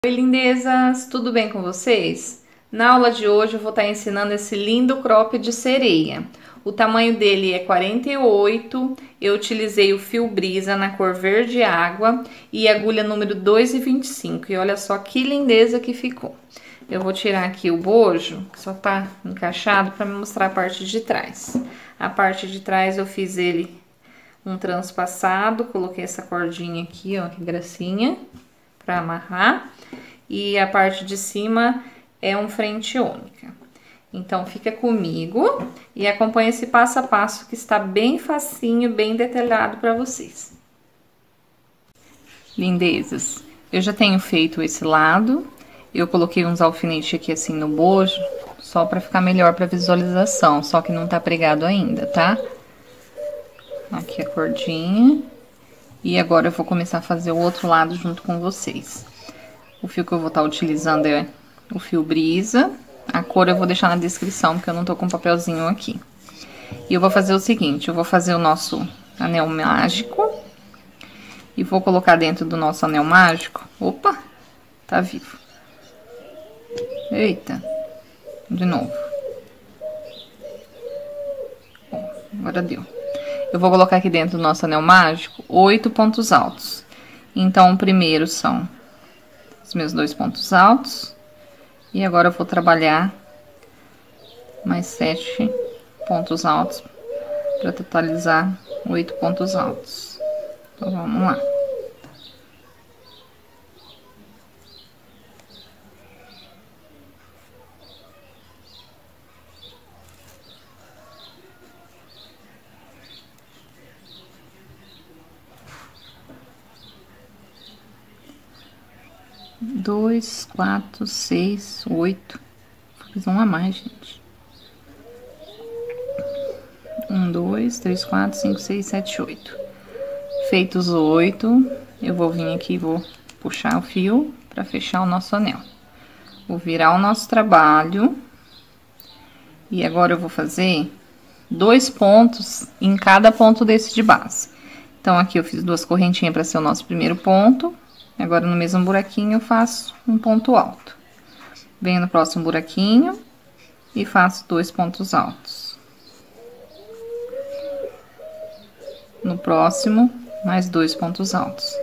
Oi, lindezas! Tudo bem com vocês? Na aula de hoje eu vou estar ensinando esse lindo crop de sereia. O tamanho dele é 48, eu utilizei o fio brisa na cor verde água e agulha número 2,25. E olha só que lindeza que ficou. Eu vou tirar aqui o bojo, que só tá encaixado, para me mostrar a parte de trás. A parte de trás eu fiz ele um transpassado, coloquei essa cordinha aqui, ó, que gracinha, para amarrar. E a parte de cima é um frente única. Então, fica comigo e acompanha esse passo a passo que está bem facinho, bem detalhado para vocês. Lindezas, eu já tenho feito esse lado. Eu coloquei uns alfinetes aqui assim no bojo, só para ficar melhor para visualização, só que não tá pregado ainda, tá? Aqui a cordinha. E agora eu vou começar a fazer o outro lado junto com vocês. O fio que eu vou estar utilizando é o fio brisa. A cor eu vou deixar na descrição, porque eu não tô com papelzinho aqui. E eu vou fazer o seguinte, eu vou fazer o nosso anel mágico. E vou colocar dentro do nosso anel mágico. Opa, tá vivo. Eita, de novo. Agora deu. Eu vou colocar aqui dentro do nosso anel mágico 8 pontos altos. Então, o primeiro são os meus 2 pontos altos. E agora eu vou trabalhar mais 7 pontos altos para totalizar 8 pontos altos. Então, vamos lá. Dois, 4, 6, 8. Fiz um a mais, gente. 1, 2, 3, 4, 5, 6, 7, 8. Feitos 8, eu vou vir aqui e vou puxar o fio para fechar o nosso anel. Vou virar o nosso trabalho. E agora eu vou fazer 2 pontos em cada ponto desse de base. Então, aqui eu fiz 2 correntinhas para ser o nosso primeiro ponto. Agora, no mesmo buraquinho, eu faço um ponto alto. Venho no próximo buraquinho e faço 2 pontos altos. No próximo, mais 2 pontos altos.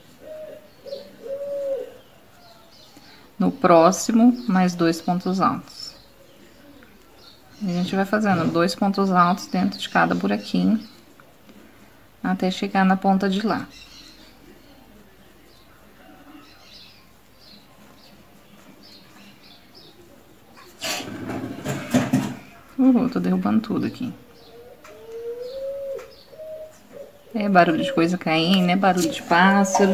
No próximo, mais 2 pontos altos. E a gente vai fazendo 2 pontos altos dentro de cada buraquinho, até chegar na ponta de lá. Tô derrubando tudo aqui. É barulho de coisa caindo, é barulho de pássaro.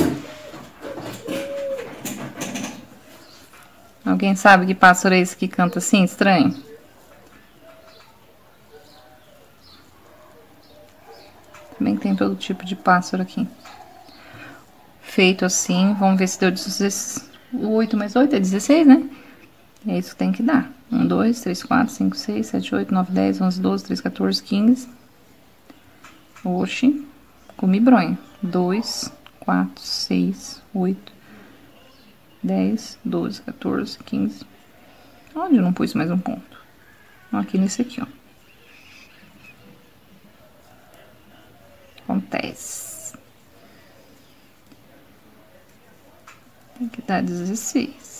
Alguém sabe que pássaro é esse que canta assim, estranho? Também tem todo tipo de pássaro aqui. Feito assim, vamos ver se deu 16. 8 mais 8 é 16, né? É isso que tem que dar. 1, 2, 3, 4, 5, 6, 7, 8, 9, 10, 11, 12, 13, 14, 15. Oxi, comi bronha. 2, 4, 6, 8, 10, 12, 14, 15. Onde eu não pus mais um ponto? Aqui nesse aqui, ó. Acontece. Tem que dar 16.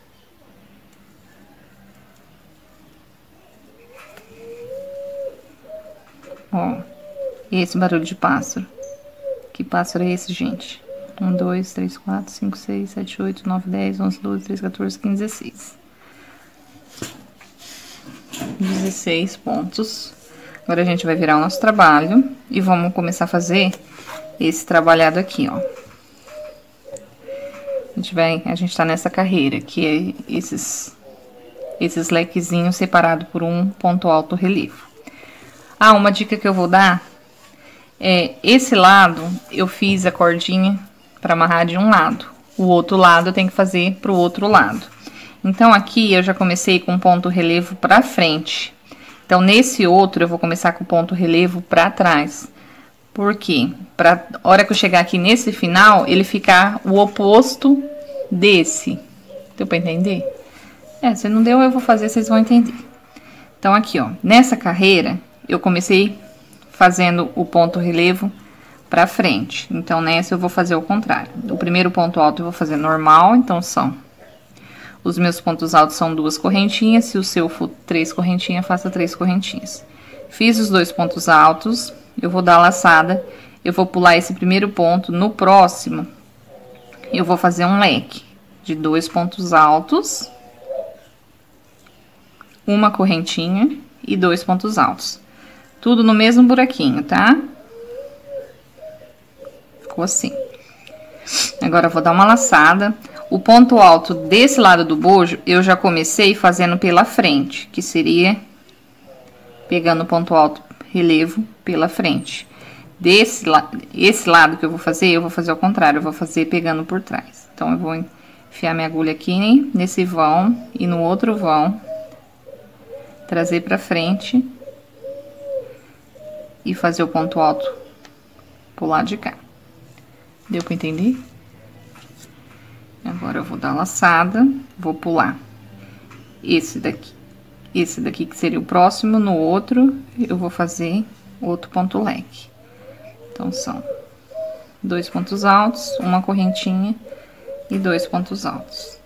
Ó, e esse barulho de pássaro? Que pássaro é esse, gente? 1, 2, 3, 4, 5, 6, 7, 8, 9, 10, 11, 12, 13, 14, 15, 16. 16 pontos. Agora, a gente vai virar o nosso trabalho e vamos começar a fazer esse trabalhado aqui, ó. A gente tá nessa carreira, que é esses lequezinhos separados por um ponto alto relevo. Ah, uma dica que eu vou dar é, esse lado eu fiz a cordinha para amarrar de um lado. O outro lado eu tenho que fazer pro outro lado. Então, aqui eu já comecei com ponto relevo pra frente. Então, nesse outro eu vou começar com ponto relevo pra trás. Por quê? Pra hora que eu chegar aqui nesse final, ele ficar o oposto desse. Deu pra entender? Se não deu, eu vou fazer, vocês vão entender. Então, aqui, ó, nessa carreira, eu comecei fazendo o ponto relevo pra frente. Então, nessa eu vou fazer o contrário. O primeiro ponto alto eu vou fazer normal, então os meus pontos altos são 2 correntinhas. Se o seu for 3 correntinhas, faça 3 correntinhas. Fiz os 2 pontos altos, eu vou dar a laçada, eu vou pular esse primeiro ponto. No próximo, eu vou fazer um leque de 2 pontos altos, uma correntinha e 2 pontos altos. Tudo no mesmo buraquinho, tá? Ficou assim. Agora, eu vou dar uma laçada. O ponto alto desse lado do bojo, eu já comecei fazendo pela frente, que seria pegando o ponto alto relevo pela frente. Esse lado que eu vou fazer ao contrário, eu vou fazer pegando por trás. Então, eu vou enfiar minha agulha aqui nesse vão e no outro vão, trazer pra frente e fazer o ponto alto pro lado de cá. Deu pra entender? Agora, eu vou dar a laçada, vou pular esse daqui que seria o próximo. No outro, eu vou fazer outro ponto leque. Então, são 2 pontos altos, uma correntinha e 2 pontos altos.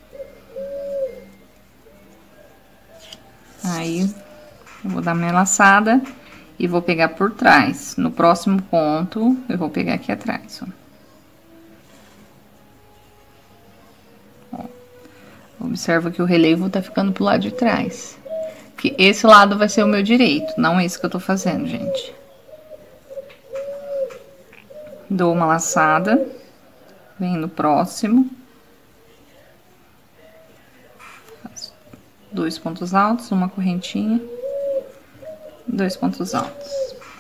Aí, eu vou dar minha laçada e vou pegar por trás. No próximo ponto, eu vou pegar aqui atrás, ó. Observa que o relevo tá ficando pro lado de trás. Que esse lado vai ser o meu direito, não esse que eu tô fazendo, gente. Dou uma laçada, venho no próximo. Faço 2 pontos altos, uma correntinha, 2 pontos altos.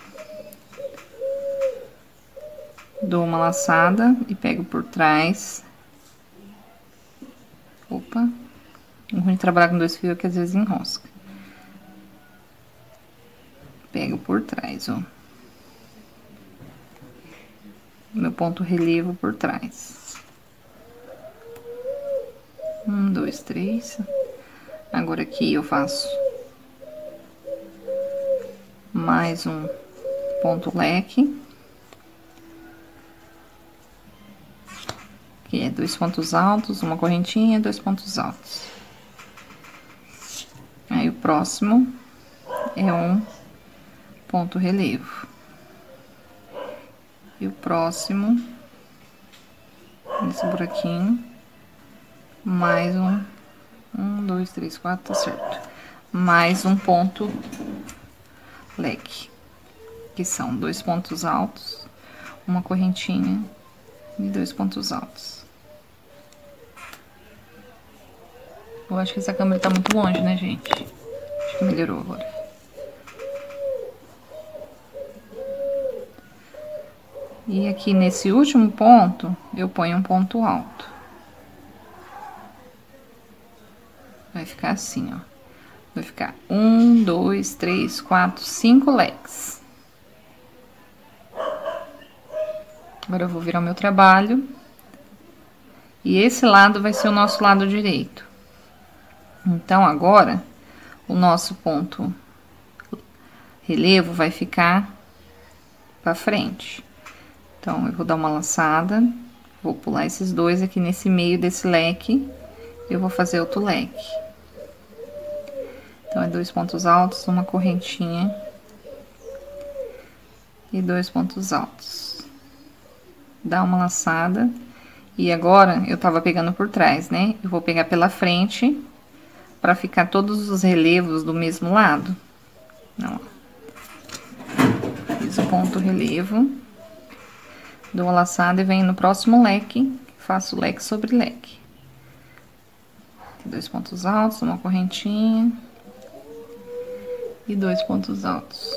Dou uma laçada e pego por trás. Opa, o ruim de trabalhar com 2 fios é que às vezes enrosca. Pego por trás, ó. Meu ponto relevo por trás. 1, 2, 3. Agora aqui eu faço mais um ponto leque. Que é 2 pontos altos, uma correntinha, 2 pontos altos. Aí, o próximo é um ponto relevo. E o próximo, nesse buraquinho, mais um. 1, 2, 3, 4, tá certo. Mais um ponto leque. Que são 2 pontos altos, uma correntinha e 2 pontos altos. Eu acho que essa câmera tá muito longe, né, gente? Acho que melhorou agora. E aqui nesse último ponto, eu ponho um ponto alto. Vai ficar assim, ó. Vai ficar 1, 2, 3, 4, 5 leques. Agora eu vou virar o meu trabalho. E esse lado vai ser o nosso lado direito. Então, agora, o nosso ponto relevo vai ficar pra frente. Então, eu vou dar uma laçada, vou pular esses 2 aqui nesse meio desse leque, eu vou fazer outro leque. Então, é 2 pontos altos, uma correntinha e 2 pontos altos. Dá uma laçada, e agora, eu tava pegando por trás, né? Eu vou pegar pela frente, pra ficar todos os relevos do mesmo lado. Ó. Fiz o ponto relevo, dou a laçada e venho no próximo leque, faço leque sobre leque. 2 pontos altos, uma correntinha e 2 pontos altos.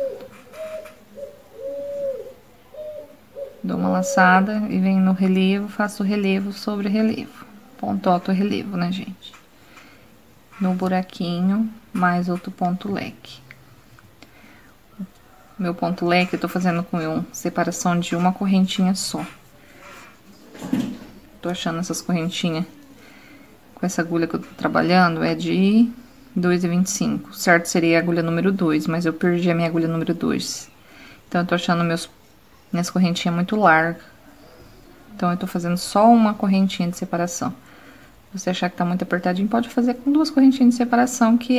Dou uma laçada e venho no relevo, faço relevo sobre relevo. Ponto alto relevo, né, gente? No buraquinho, mais outro ponto leque. Meu ponto leque eu tô fazendo com separação de uma correntinha só. tô achando essas correntinhas com essa agulha que eu tô trabalhando é de 2,25. Certo seria a agulha número 2, mas eu perdi a minha agulha número 2. Então, eu tô achando minhas correntinhas muito largas. Então, eu tô fazendo só uma correntinha de separação. Se você achar que tá muito apertadinho, pode fazer com 2 correntinhas de separação, que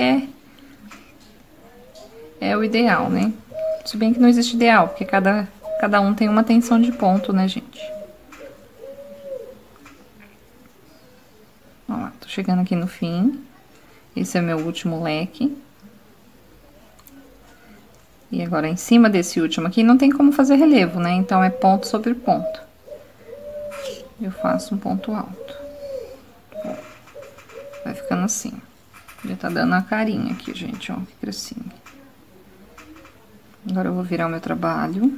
é o ideal, né? Se bem que não existe ideal, porque cada um tem uma tensão de ponto, né, gente? Ó lá, tô chegando aqui no fim. Esse é o meu último leque. E agora, em cima desse último aqui, não tem como fazer relevo, né? Então, é ponto sobre ponto. Eu faço um ponto alto. Vai ficando assim. Já tá dando a carinha aqui, gente, ó, que gracinha. Agora, eu vou virar o meu trabalho.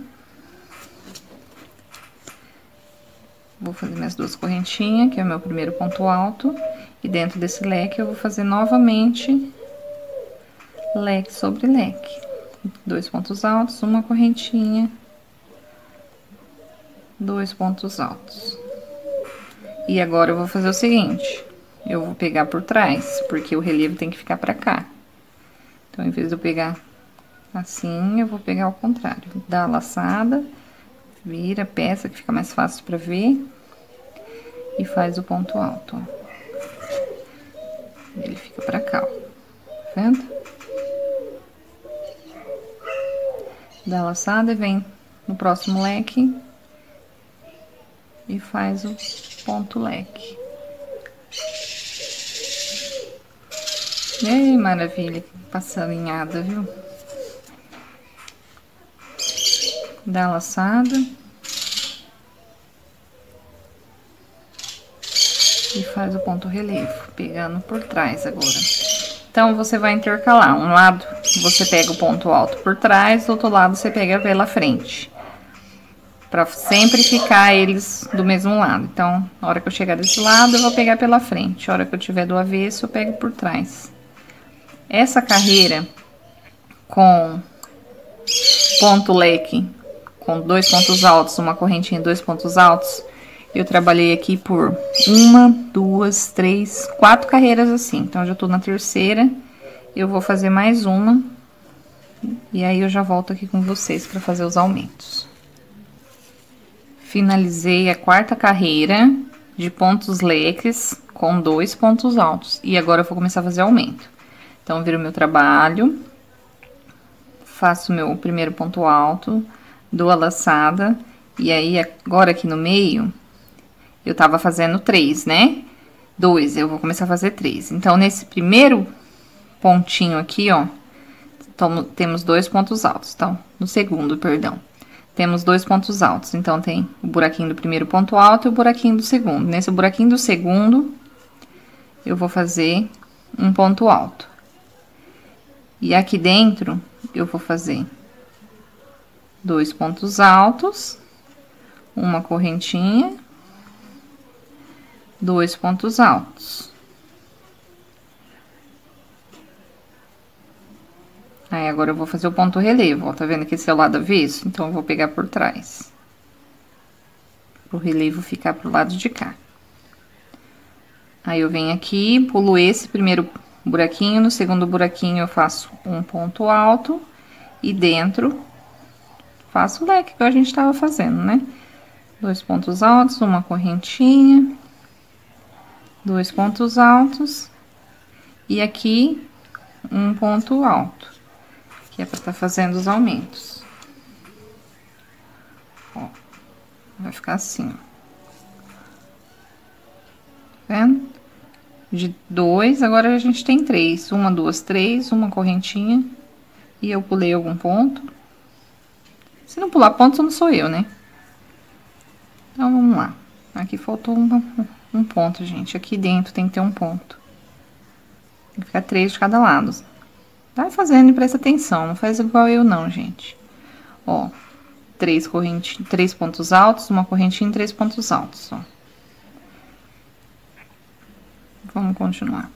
Vou fazer minhas 2 correntinhas, que é o meu primeiro ponto alto. E dentro desse leque, eu vou fazer novamente leque sobre leque. 2 pontos altos, uma correntinha, 2 pontos altos. E agora, eu vou fazer o seguinte, eu vou pegar por trás, porque o relevo tem que ficar pra cá. Então, em vez de eu pegar assim, eu vou pegar ao contrário. Dá a laçada, vira a peça, que fica mais fácil pra ver. E faz o ponto alto, ó. Ele fica pra cá, ó. Tá vendo? Dá a laçada e vem no próximo leque. E faz o ponto leque. Ei, maravilha, passarinhada, viu? Dá a laçada. E faz o ponto relevo, pegando por trás agora. Então, você vai intercalar. Um lado, você pega o ponto alto por trás, do outro lado, você pega pela frente. Pra sempre ficar eles do mesmo lado. Então, na hora que eu chegar desse lado, eu vou pegar pela frente. Na hora que eu tiver do avesso, eu pego por trás. Essa carreira com ponto leque, com 2 pontos altos, uma correntinha e 2 pontos altos, eu trabalhei aqui por 1, 2, 3, 4 carreiras assim. Então, eu já tô na terceira, eu vou fazer mais uma. E aí, eu já volto aqui com vocês pra fazer os aumentos. Finalizei a 4ª carreira de pontos leques com 2 pontos altos. E agora, eu vou começar a fazer aumento. Então, viro meu trabalho, faço meu primeiro ponto alto, dou a laçada. E aí, agora aqui no meio, eu tava fazendo 3, né? 2, eu vou começar a fazer 3. Então, nesse primeiro pontinho aqui, ó, temos 2 pontos altos. Então, no segundo, perdão. Temos 2 pontos altos. Então, tem o buraquinho do primeiro ponto alto e o buraquinho do segundo. Nesse buraquinho do segundo, eu vou fazer um ponto alto. E aqui dentro, eu vou fazer 2 pontos altos, uma correntinha, 2 pontos altos. Aí, agora eu vou fazer o ponto relevo, ó, tá vendo que esse é o lado avesso? Então, eu vou pegar por trás. Pro relevo ficar pro lado de cá. Aí, eu venho aqui, pulo esse primeiro buraquinho, no segundo buraquinho eu faço um ponto alto e dentro faço o leque que a gente tava fazendo, né? 2 pontos altos, uma correntinha, 2 pontos altos e aqui um ponto alto, que é pra tá fazendo os aumentos. Ó, vai ficar assim, ó. Tá vendo? De 2, agora a gente tem 3. 1, 2, 3, uma correntinha. E eu pulei algum ponto. Se não pular ponto, não sou eu, né? Então, vamos lá. Aqui faltou um ponto, gente. Aqui dentro tem que ter um ponto. Tem que ficar 3 de cada lado. Vai fazendo e presta atenção. Não faz igual eu, não, gente. Ó, 3 pontos altos, uma correntinha e 3 pontos altos, ó. Vamos continuar.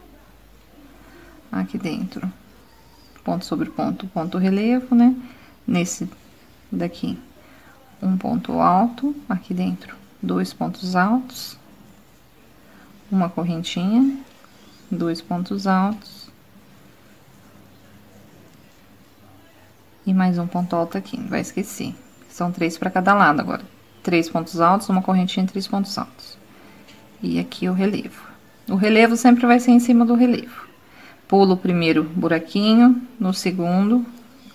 Aqui dentro, ponto sobre ponto, ponto relevo, né? Nesse daqui, um ponto alto. Aqui dentro, 2 pontos altos. uma correntinha, 2 pontos altos e mais um ponto alto aqui, não vai esquecer. São 3 para cada lado agora. 3 pontos altos, uma correntinha, 3 pontos altos. E aqui o relevo. O relevo sempre vai ser em cima do relevo. Pulo o primeiro buraquinho, no segundo,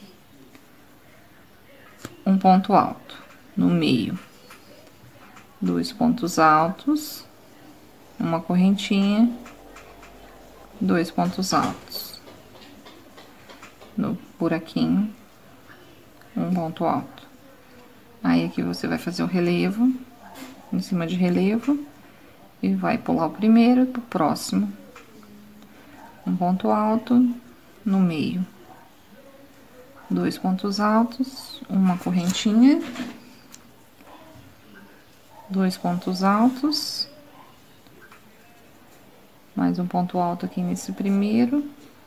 um ponto alto, no meio, 2 pontos altos, uma correntinha, 2 pontos altos, no buraquinho, um ponto alto. Aí aqui você vai fazer o relevo, em cima de relevo, e vai pular o primeiro pro próximo. Um ponto alto no meio, 2 pontos altos, uma correntinha, 2 pontos altos, mais um ponto alto aqui nesse primeiro,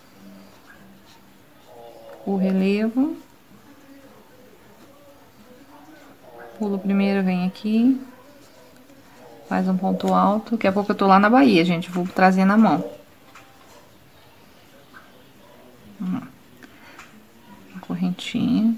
o relevo, pulo o primeiro, vem aqui, faz um ponto alto. Daqui a pouco eu tô lá na Bahia, gente, vou trazer na mão. Uma correntinha,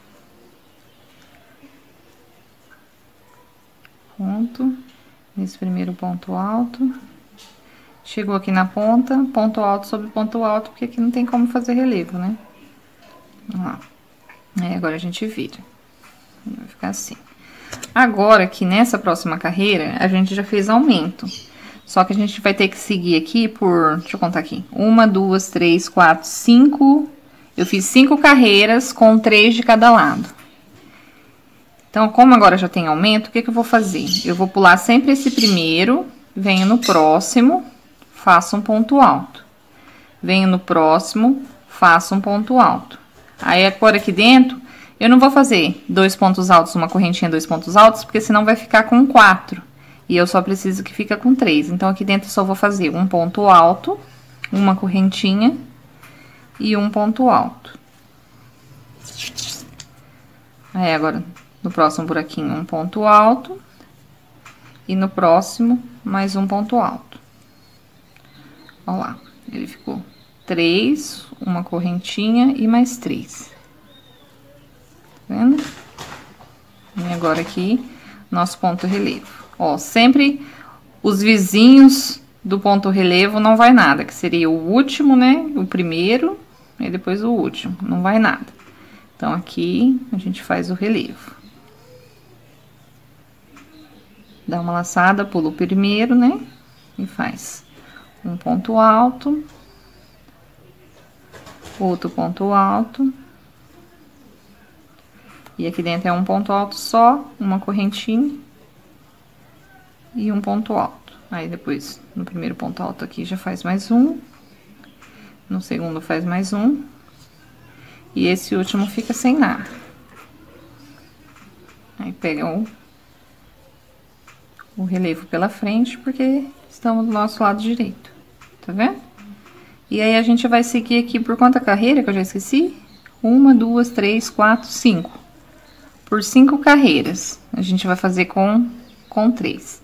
ponto, nesse primeiro ponto alto, chegou aqui na ponta, ponto alto sobre ponto alto, porque aqui não tem como fazer relevo, né? Vamos lá. Aí agora a gente vira, vai ficar assim. Agora aqui nessa próxima carreira, a gente já fez aumento, só que a gente vai ter que seguir aqui por, deixa eu contar aqui, 1, 2, 3, 4, 5, eu fiz 5 carreiras com 3 de cada lado. Então, como agora já tem aumento, o que que eu vou fazer? Eu vou pular sempre esse primeiro, venho no próximo, faço um ponto alto. Venho no próximo, faço um ponto alto. Aí, agora aqui dentro, eu não vou fazer 2 pontos altos, uma correntinha, 2 pontos altos, porque senão vai ficar com 4. E eu só preciso que fica com 3. Então, aqui dentro eu só vou fazer um ponto alto, uma correntinha e um ponto alto. Aí, agora, no próximo buraquinho, um ponto alto. E no próximo, mais um ponto alto. Olha lá, ele ficou 3, uma correntinha e mais 3. Tá vendo? E agora aqui, nosso ponto relevo. Ó, sempre os vizinhos do ponto relevo não vai nada, que seria o último, né? O primeiro e depois o último, não vai nada. Então, aqui a gente faz o relevo. Dá uma laçada, pula o primeiro, né? E faz um ponto alto, outro ponto alto. E aqui dentro é um ponto alto só, uma correntinha e um ponto alto. Aí, depois, no primeiro ponto alto aqui, já faz mais um. No segundo, faz mais um. E esse último fica sem nada. Aí, pega o relevo pela frente, porque estamos do nosso lado direito. Tá vendo? E aí, a gente vai seguir aqui por quanta carreira, que eu já esqueci? 1, 2, 3, 4, 5. Por 5 carreiras. A gente vai fazer com 3.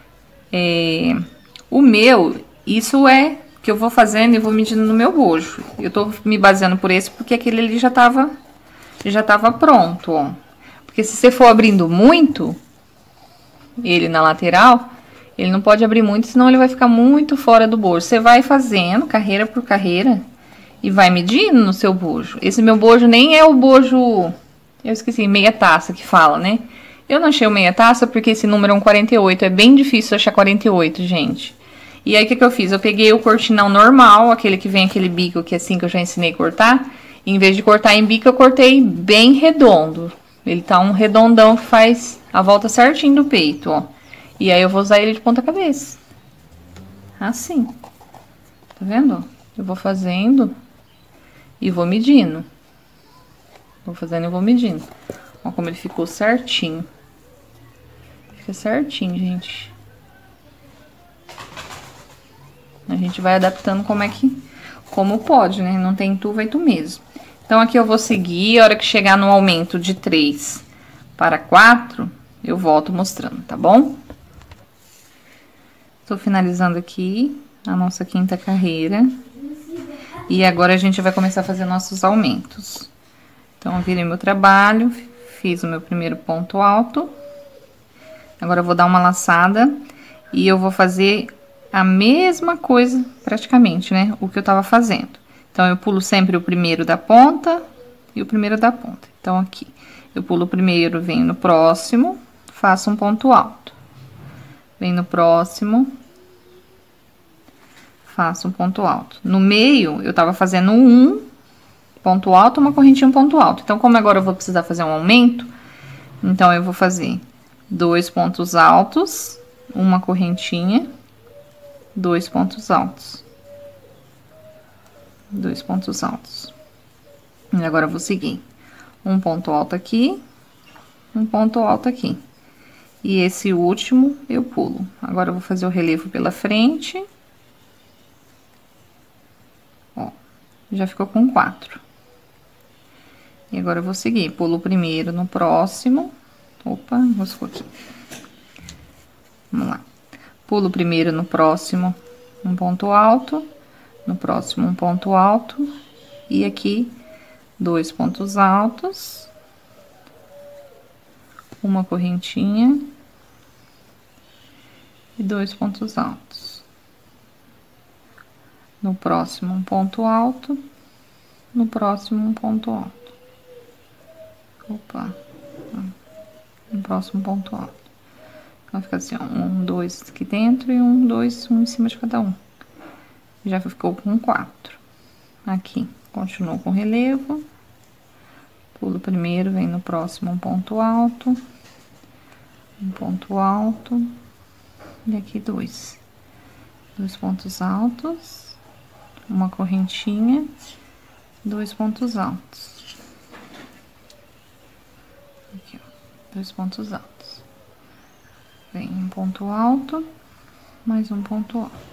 O meu, isso é que eu vou fazendo e vou medindo no meu bojo. Eu tô me baseando por esse, porque aquele ali já tava pronto, ó. Porque se você for abrindo muito ele na lateral, ele não pode abrir muito, senão ele vai ficar muito fora do bojo. Você vai fazendo carreira por carreira e vai medindo no seu bojo. Esse meu bojo nem é o bojo, eu esqueci, meia taça que fala, né? Eu não achei o meia taça porque esse número é um 48, é bem difícil achar 48, gente. E aí, o que eu fiz? Eu peguei o cortinão normal, aquele que vem aquele bico, que é assim que eu já ensinei a cortar. E em vez de cortar em bico, eu cortei bem redondo. Ele tá um redondão que faz a volta certinho do peito, ó. E aí, eu vou usar ele de ponta cabeça. Assim. Tá vendo? Eu vou fazendo e vou medindo. Vou fazendo e vou medindo. Ó como ele ficou certinho. Fica certinho, gente. A gente vai adaptando como pode, né? Não tem tu, vai tu mesmo. Então, aqui eu vou seguir, a hora que chegar no aumento de 3 para 4, eu volto mostrando, tá bom? Estou finalizando aqui a nossa quinta carreira. E agora a gente vai começar a fazer nossos aumentos. Então, eu virei meu trabalho, fiz o meu primeiro ponto alto. Agora eu vou dar uma laçada e eu vou fazer a mesma coisa praticamente, né? O que eu tava fazendo. Então, eu pulo sempre o primeiro da ponta e o primeiro da ponta. Então, aqui, eu pulo o primeiro, venho no próximo, faço um ponto alto. Venho no próximo, faço um ponto alto. No meio, eu tava fazendo um ponto alto, uma correntinha, um ponto alto. Então, como agora eu vou precisar fazer um aumento, então eu vou fazer 2 pontos altos, uma correntinha, 2 pontos altos. 2 pontos altos. E agora eu vou seguir um ponto alto aqui, um ponto alto aqui. E esse último eu pulo. Agora eu vou fazer o relevo pela frente. Ó, já ficou com 4. E agora eu vou seguir, pulo o primeiro no próximo. Opa, enroscou aqui. Vamos lá. Pulo o primeiro no próximo, um ponto alto. No próximo, um ponto alto. E aqui, 2 pontos altos. Uma correntinha. E 2 pontos altos. No próximo, um ponto alto. No próximo, um ponto alto. Opa, no próximo ponto alto. Vai ficar assim, ó, 1, 2 aqui dentro e 1, 2, um em cima de cada um. Já ficou com 4. Aqui, continuo com relevo. Pulo o primeiro, vem no próximo um ponto alto. Um ponto alto. E aqui 2. 2 pontos altos. Uma correntinha. 2 pontos altos. Aqui, ó, 2 pontos altos. Vem um ponto alto, mais um ponto alto.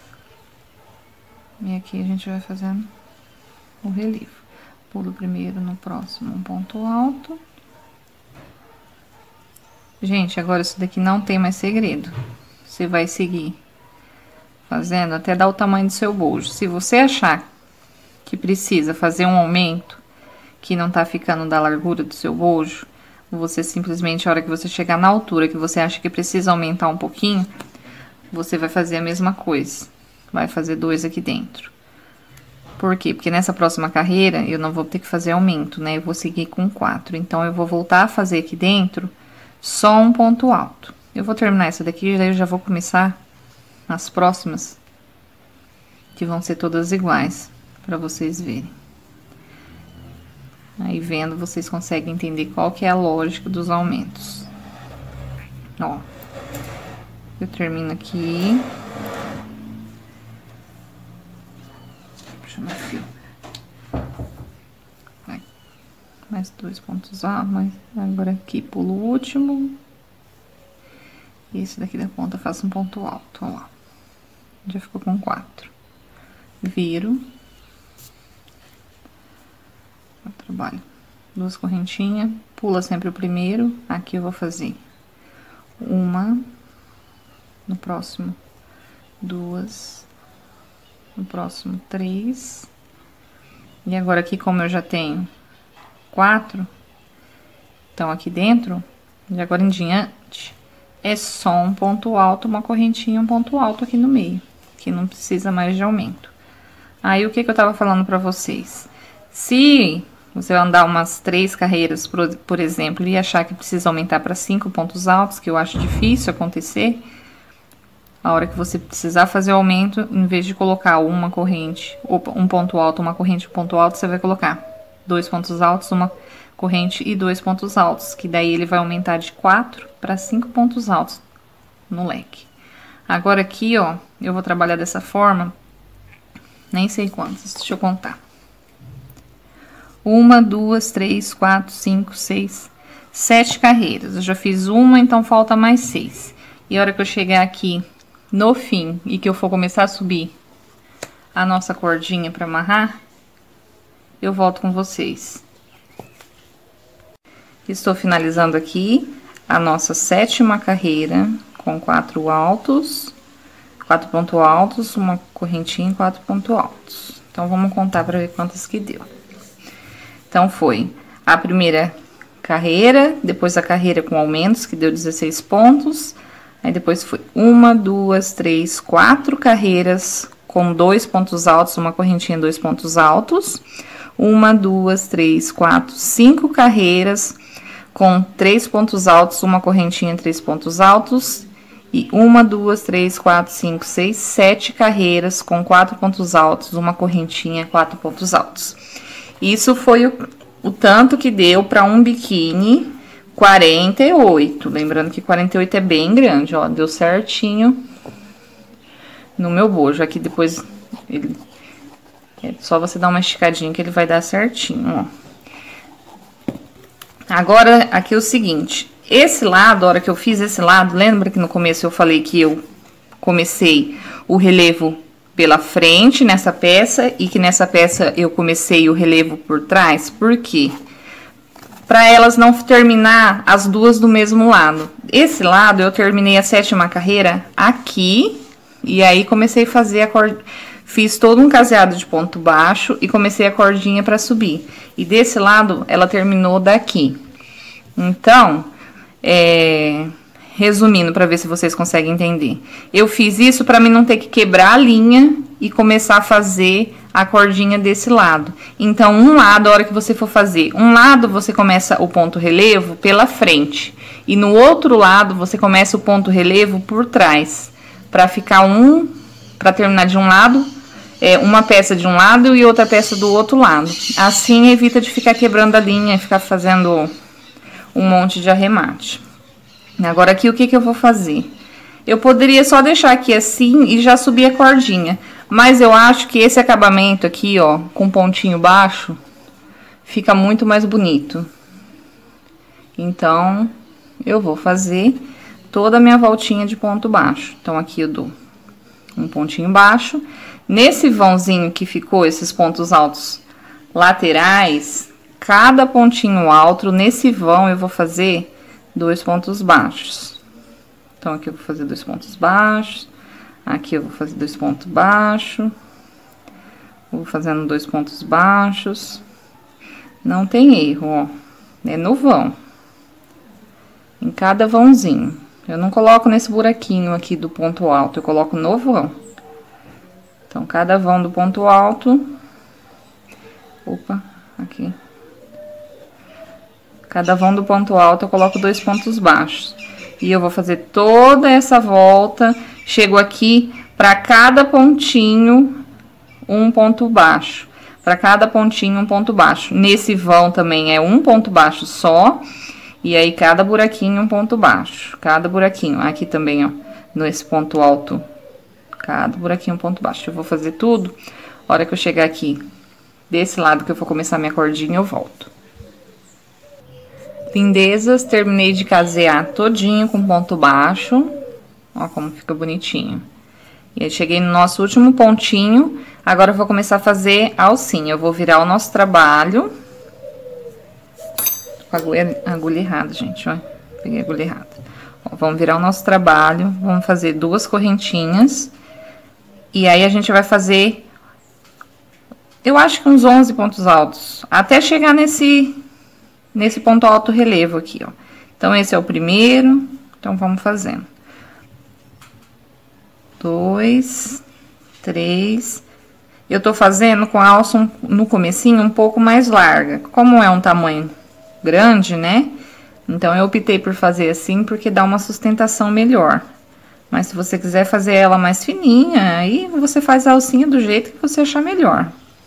E aqui a gente vai fazendo o relevo. Pulo primeiro no próximo um ponto alto. Gente, agora isso daqui não tem mais segredo. Você vai seguir fazendo até dar o tamanho do seu bojo. Se você achar que precisa fazer um aumento, que não tá ficando da largura do seu bojo, você simplesmente, a hora que você chegar na altura que você acha que precisa aumentar um pouquinho, você vai fazer a mesma coisa. Vai fazer 2 aqui dentro. Por quê? Porque nessa próxima carreira, eu não vou ter que fazer aumento, né? Eu vou seguir com 4. Então, eu vou voltar a fazer aqui dentro só um ponto alto. Eu vou terminar essa daqui, daí eu já vou começar as próximas, que vão ser todas iguais, pra vocês verem. Aí, vendo, vocês conseguem entender qual que é a lógica dos aumentos. Ó, eu termino aqui. Puxa meu fio. Vai. Mais 2 pontos altos, agora aqui pulo o último. E esse daqui da ponta faço um ponto alto, ó lá. Já ficou com 4. Viro. Trabalho 2 correntinhas, pula sempre o primeiro. Aqui eu vou fazer uma, no próximo 2, no próximo 3. E agora aqui, como eu já tenho 4, então aqui dentro, de agora em diante, é só um ponto alto, uma correntinha, um ponto alto aqui no meio, que não precisa mais de aumento. Aí, o que eu tava falando pra vocês? Se você andar umas 3 carreiras, por exemplo, e achar que precisa aumentar para 5 pontos altos, que eu acho difícil acontecer, a hora que você precisar fazer o aumento, em vez de colocar uma corrente, um ponto alto, uma corrente, um ponto alto, você vai colocar 2 pontos altos, uma corrente e 2 pontos altos, que daí ele vai aumentar de 4 para 5 pontos altos no leque. Agora aqui, ó, eu vou trabalhar dessa forma, nem sei quantas, deixa eu contar. 1, 2, 3, 4, 5, 6, 7 carreiras. Eu já fiz uma, então falta mais 6. E a hora que eu chegar aqui no fim e que eu for começar a subir a nossa cordinha para amarrar, eu volto com vocês. Estou finalizando aqui a nossa 7ª carreira com 4 altos, 4 pontos altos, uma correntinha e 4 pontos altos. Então, vamos contar para ver quantas que deu. Então, foi a primeira carreira, depois a carreira com aumentos, que deu 16 pontos. Aí, depois foi 1, 2, 3, 4 carreiras com 2 pontos altos, uma correntinha e 2 pontos altos. 1, 2, 3, 4, 5 carreiras com 3 pontos altos, uma correntinha e 3 pontos altos. E 1, 2, 3, 4, 5, 6, 7 carreiras com 4 pontos altos, uma correntinha e 4 pontos altos. Isso foi o tanto que deu para um biquíni 48. Lembrando que 48 é bem grande, ó. Deu certinho no meu bojo. Aqui depois, é só você dar uma esticadinha que ele vai dar certinho, ó. Agora, aqui é o seguinte. Esse lado, a hora que eu fiz esse lado, lembra que no começo eu falei que eu comecei o relevo pela frente nessa peça e que nessa peça eu comecei o relevo por trás? Por quê? Para elas não terminar as duas do mesmo lado. Esse lado eu terminei a 7ª carreira aqui e aí comecei a fazer a corda, fiz todo um caseado de ponto baixo e comecei a cordinha para subir. E desse lado ela terminou daqui. Então, resumindo, para ver se vocês conseguem entender. Eu fiz isso para mim não ter que quebrar a linha e começar a fazer a cordinha desse lado. Então, um lado, a hora que você for fazer, um lado você começa o ponto relevo pela frente. E no outro lado, você começa o ponto relevo por trás. Para ficar para terminar de um lado, uma peça de um lado e outra peça do outro lado. Assim, evita de ficar quebrando a linha e ficar fazendo um monte de arremate. Agora, aqui, o que que eu vou fazer? Eu poderia só deixar aqui assim e já subir a cordinha. Mas eu acho que esse acabamento aqui, ó, com pontinho baixo, fica muito mais bonito. Então, eu vou fazer toda a minha voltinha de ponto baixo. Então, aqui eu dou um pontinho baixo. Nesse vãozinho que ficou, esses pontos altos laterais, cada pontinho alto, nesse vão eu vou fazer 2 pontos baixos. Então, aqui eu vou fazer 2 pontos baixos. Aqui eu vou fazer 2 pontos baixos. Vou fazendo 2 pontos baixos. Não tem erro, ó. É no vão. Em cada vãozinho. Eu não coloco nesse buraquinho aqui do ponto alto, eu coloco no vão. Então, cada vão do ponto alto. Opa, aqui. Cada vão do ponto alto eu coloco 2 pontos baixos. E eu vou fazer toda essa volta. Chego aqui, para cada pontinho, um ponto baixo. Para cada pontinho, um ponto baixo. Nesse vão também é um ponto baixo só. E aí, cada buraquinho, um ponto baixo. Cada buraquinho. Aqui também, ó, nesse ponto alto, cada buraquinho, um ponto baixo. Eu vou fazer tudo. A hora que eu chegar aqui, desse lado que eu vou começar minha cordinha, eu volto. Lindezas, terminei de casear todinho com ponto baixo. Ó como fica bonitinho. E aí, cheguei no nosso último pontinho. Agora, eu vou começar a fazer a alcinha. Eu vou virar o nosso trabalho. Tô com a agulha errada, gente, ó. Peguei a agulha errada. Ó, vamos virar o nosso trabalho. Vamos fazer 2 correntinhas. E aí, a gente vai fazer, eu acho que uns 11 pontos altos. Até chegar nesse ponto alto relevo aqui, ó. Então, esse é o primeiro. Então, vamos fazendo. 2, 3. Eu tô fazendo com a alça no comecinho um pouco mais larga. Como é um tamanho grande, né? Então, eu optei por fazer assim porque dá uma sustentação melhor. Mas se você quiser fazer ela mais fininha, aí você faz a alcinha do jeito que você achar melhor.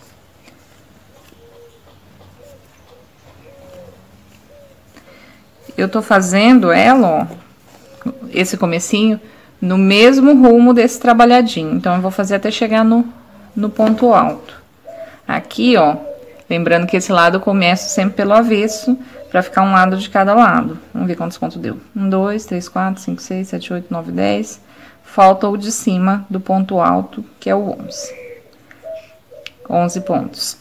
Eu tô fazendo ela, ó, esse comecinho, no mesmo rumo desse trabalhadinho. Então, eu vou fazer até chegar no ponto alto. Aqui, ó, lembrando que esse lado eu começo sempre pelo avesso, pra ficar um lado de cada lado. Vamos ver quantos pontos deu. 1, 2, 3, 4, 5, 6, 7, 8, 9, 10. Falta o de cima do ponto alto, que é o 11. 11 pontos.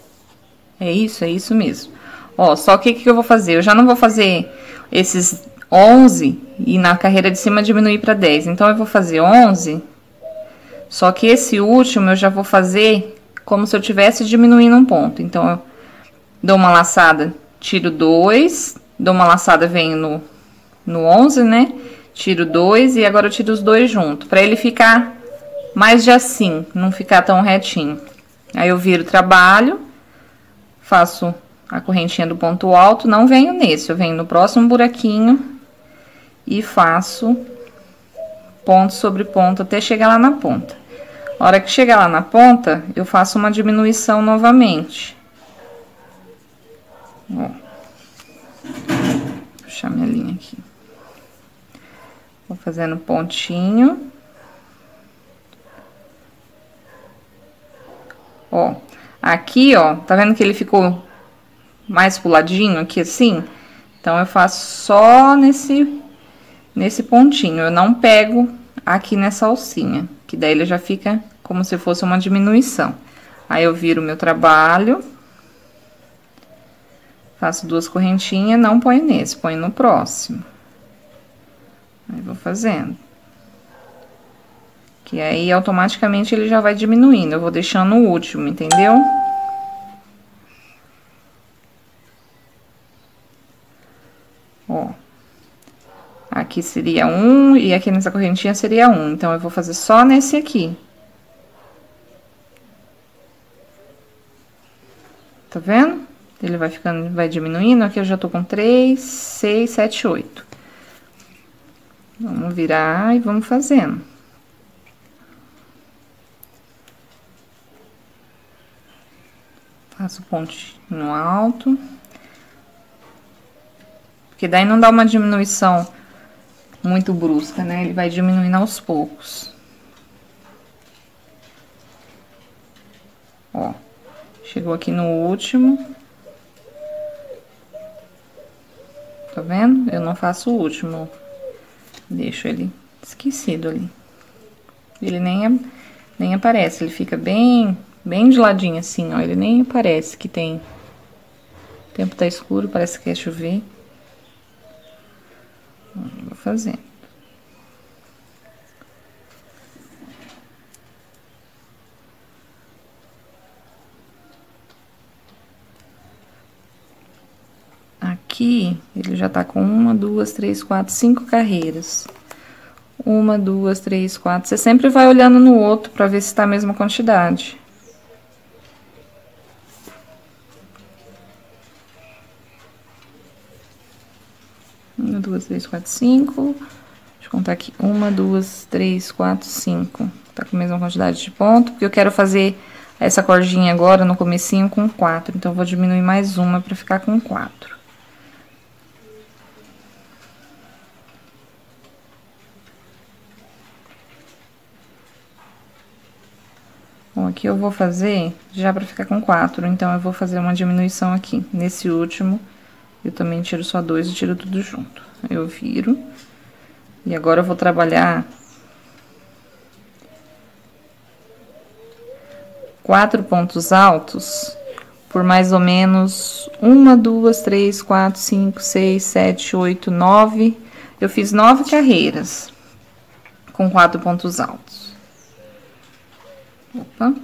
É isso mesmo. Ó, só que o que eu vou fazer? Eu já não vou fazer esses 11 e na carreira de cima diminuir para 10. Então, eu vou fazer 11, só que esse último eu já vou fazer como se eu tivesse diminuindo um ponto. Então, eu dou uma laçada, tiro 2, dou uma laçada, venho no 11, né? Tiro 2 e agora eu tiro os dois juntos, para ele ficar mais de assim, não ficar tão retinho. Aí eu viro o trabalho, faço a correntinha do ponto alto, não venho nesse, eu venho no próximo buraquinho e faço ponto sobre ponto até chegar lá na ponta. A hora que chegar lá na ponta, eu faço uma diminuição novamente. Ó. Vou puxar minha linha aqui. Vou fazendo pontinho. Ó, aqui, ó, tá vendo que ele ficou mais puladinho aqui assim? Então, eu faço só nesse pontinho. Eu não pego aqui nessa alcinha, que daí ele já fica como se fosse uma diminuição. Aí, eu viro o meu trabalho. Faço duas correntinhas, não ponho nesse, ponho no próximo. Aí, vou fazendo. Que aí, automaticamente, ele já vai diminuindo. Eu vou deixando o último, entendeu? Ó. Aqui seria 1 e aqui nessa correntinha seria 1. Então, eu vou fazer só nesse aqui. Tá vendo? Ele vai ficando, vai diminuindo. Aqui eu já tô com 3, 6, 7, 8. Vamos virar e vamos fazendo. Faço pontinho alto. Porque daí não dá uma diminuição muito brusca, né? Ele vai diminuindo aos poucos. Ó, chegou aqui no último. Tá vendo? Eu não faço o último. Deixo ele esquecido ali. Ele nem aparece, ele fica bem de ladinho assim, ó. Ele nem aparece que tem. O tempo tá escuro, parece que quer chover. Vou fazendo. Aqui, ele já tá com 1, 2, 3, 4, 5 carreiras. 1, 2, 3, 4. Você sempre vai olhando no outro pra ver se tá a mesma quantidade. Uma, 2, 3, 4, 5. Deixa eu contar aqui. 1, 2, 3, 4, 5. Tá com a mesma quantidade de ponto, porque eu quero fazer essa cordinha agora no comecinho com 4. Então, eu vou diminuir mais uma pra ficar com 4. Bom, aqui eu vou fazer já pra ficar com 4. Então, eu vou fazer uma diminuição aqui. Nesse último, eu também tiro só 2 e tiro tudo junto. Eu viro. E agora eu vou trabalhar 4 pontos altos por mais ou menos 1, 2, 3, 4, 5, 6, 7, 8, 9. Eu fiz 9 carreiras com 4 pontos altos. Opa.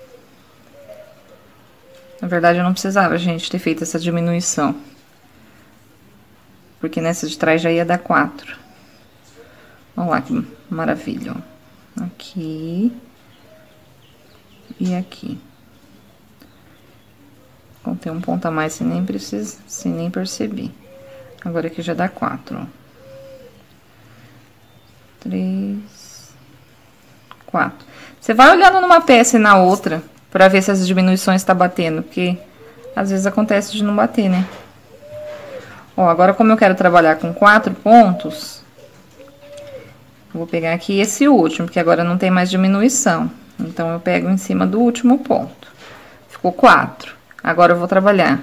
Na verdade, eu não precisava, gente, ter feito essa diminuição. Porque nessa de trás já ia dar 4. Olha lá que maravilha, ó. Aqui. E aqui. Contei um ponto a mais sem nem perceber. Agora aqui já dá 4, ó. 3, 4. Você vai olhando numa peça e na outra, pra ver se as diminuições tá batendo, porque às vezes acontece de não bater, né? Ó, agora como eu quero trabalhar com 4 pontos, eu vou pegar aqui esse último, porque agora não tem mais diminuição. Então, eu pego em cima do último ponto. Ficou 4. Agora, eu vou trabalhar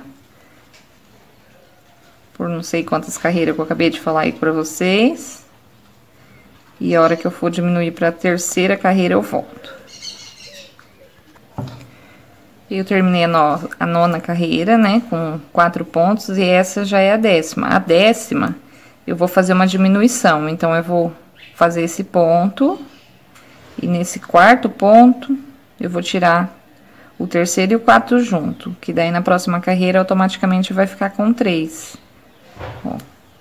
por não sei quantas carreiras que eu acabei de falar aí pra vocês. E a hora que eu for diminuir pra terceira carreira, eu volto. Eu terminei a nona carreira, né, com 4 pontos, e essa já é a 10ª. A 10ª, eu vou fazer uma diminuição. Então, eu vou fazer esse ponto, e nesse quarto ponto, eu vou tirar o terceiro e o quarto junto, que daí na próxima carreira automaticamente vai ficar com 3. Ó.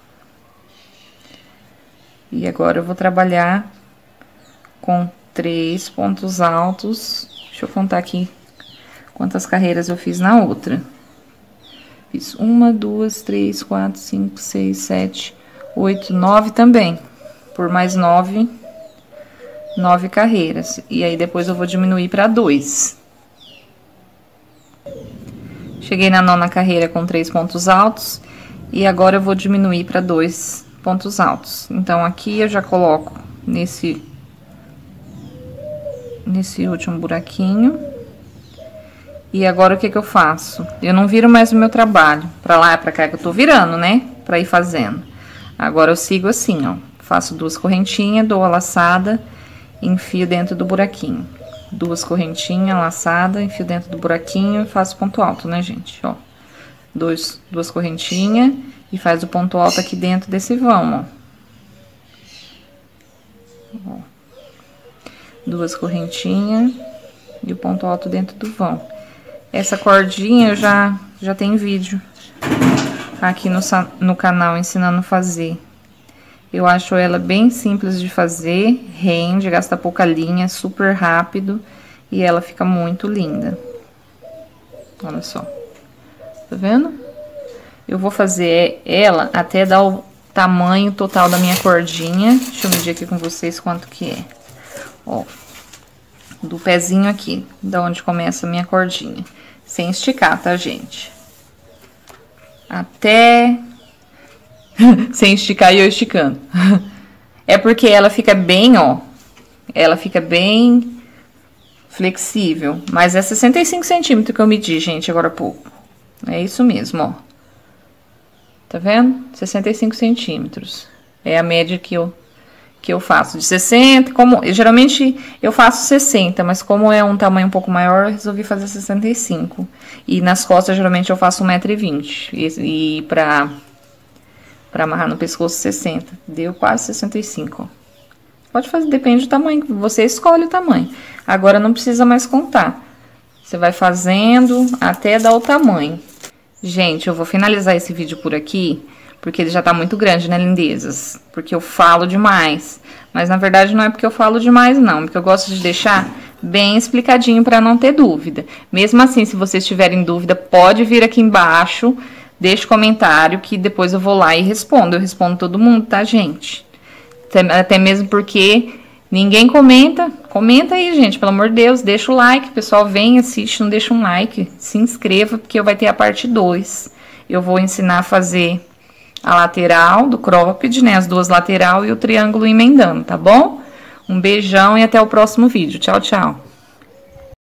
E agora eu vou trabalhar com 3 pontos altos. Deixa eu contar aqui quantas carreiras eu fiz na outra. Fiz 1, 2, 3, 4, 5, 6, 7, 8, 9 também. Por mais 9 carreiras. E aí depois eu vou diminuir para 2. Cheguei na 9ª carreira com 3 pontos altos, e agora eu vou diminuir para 2 pontos altos. Então, aqui eu já coloco nesse último buraquinho. E agora, o que que eu faço? Eu não viro mais o meu trabalho pra lá e pra cá, que eu tô virando, né? Pra ir fazendo. Agora, eu sigo assim, ó. Faço 2 correntinhas, dou a laçada, enfio dentro do buraquinho. 2 correntinhas, laçada, enfio dentro do buraquinho e faço ponto alto, né, gente? Ó, 2 correntinhas e faz o ponto alto aqui dentro desse vão, ó. 2 correntinhas e o ponto alto dentro do vão. Essa cordinha eu já tem vídeo aqui no canal ensinando a fazer. Eu acho ela bem simples de fazer, rende, gasta pouca linha, super rápido e ela fica muito linda. Olha só. Tá vendo? Eu vou fazer ela até dar o tamanho total da minha cordinha. Deixa eu medir aqui com vocês quanto que é. Ó, do pezinho aqui, da onde começa a minha cordinha. Sem esticar, tá, gente? Até... sem esticar e eu esticando. É porque ela fica bem, ó. Ela fica bem flexível. Mas é 65 centímetros que eu medi, gente, agora há pouco. É isso mesmo, ó. Tá vendo? 65 centímetros. É a média que eu faço. De 60, geralmente eu faço 60, mas como é um tamanho um pouco maior, eu resolvi fazer 65. E nas costas, geralmente, eu faço 1,20 m. E pra amarrar no pescoço, 60. Deu quase 65, ó. Pode fazer, depende do tamanho, você escolhe o tamanho. Agora, não precisa mais contar. Você vai fazendo até dar o tamanho. Gente, eu vou finalizar esse vídeo por aqui, porque ele já tá muito grande, né, lindezas? Porque eu falo demais. Mas, na verdade, não é porque eu falo demais, não. Porque eu gosto de deixar bem explicadinho pra não ter dúvida. Mesmo assim, se vocês tiverem dúvida, pode vir aqui embaixo. Deixe comentário que depois eu vou lá e respondo. Eu respondo todo mundo, tá, gente? Até mesmo porque ninguém comenta. Comenta aí, gente, pelo amor de Deus. Deixa o like, o pessoal vem, assiste, não deixa um like. Se inscreva, porque vai ter a parte 2. Eu vou ensinar a fazer a lateral do cropped, né? As 2 lateral e o triângulo emendando, tá bom? Um beijão e até o próximo vídeo. Tchau, tchau.